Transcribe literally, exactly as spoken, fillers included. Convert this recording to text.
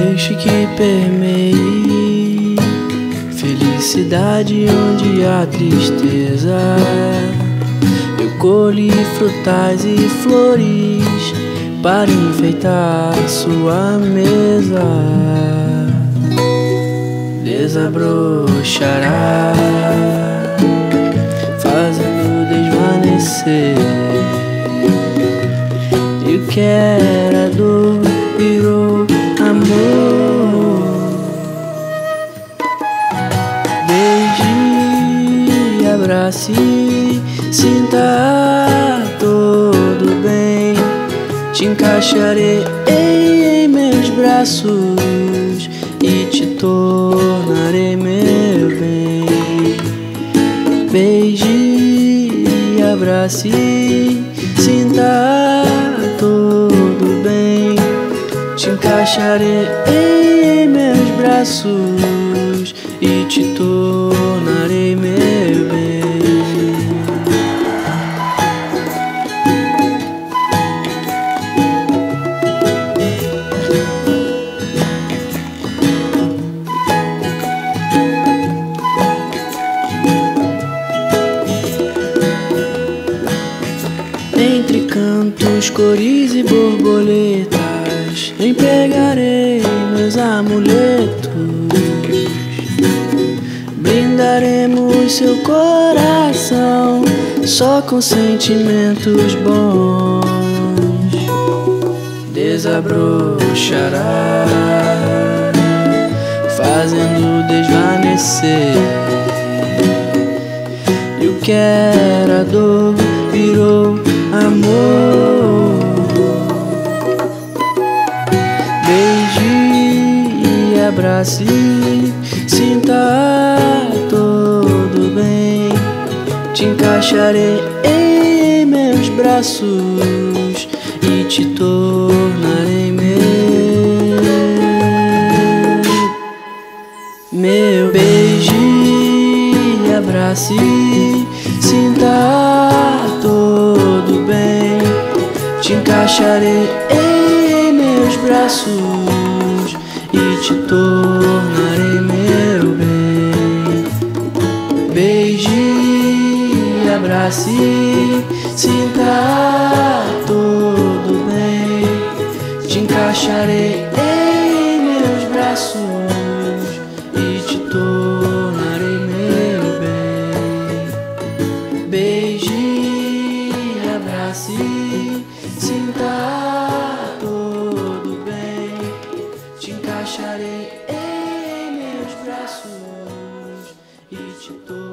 Deixe que permeie felicidade onde há tristeza. Eu colhi frutais e flores para enfeitar sua mesa. Desabrochará, fazendo desvanecer. E o que era dor virou amor. Beije, abrace, sinta todo bem. Te encaixarei em meus braços e te tornarei meu bem. Beije, abrace, sinta todo bem. Te encaixarei em meus braços e te tornarei meu bem. Entre cantos, cores e borboletas, empregarei meus amuletos. Brindaremos seu coração só com sentimentos bons. Desabrochará, fazendo desvanecer. E o que era dor virou amor. Beije, abrace, sinta todo bem. Te encaixarei em meus braços e te tornarei meu. Meu beije, abrace, sinta todo bem. Te encaixarei em meus braços e te tornarei meu bem. Beije, abrace, sinta todo bem. Te encaixarei em meus braços e te tornarei meu bem. Beije, abrace, sinta todo bem. Te encaixarei em meus braços e te tornarei.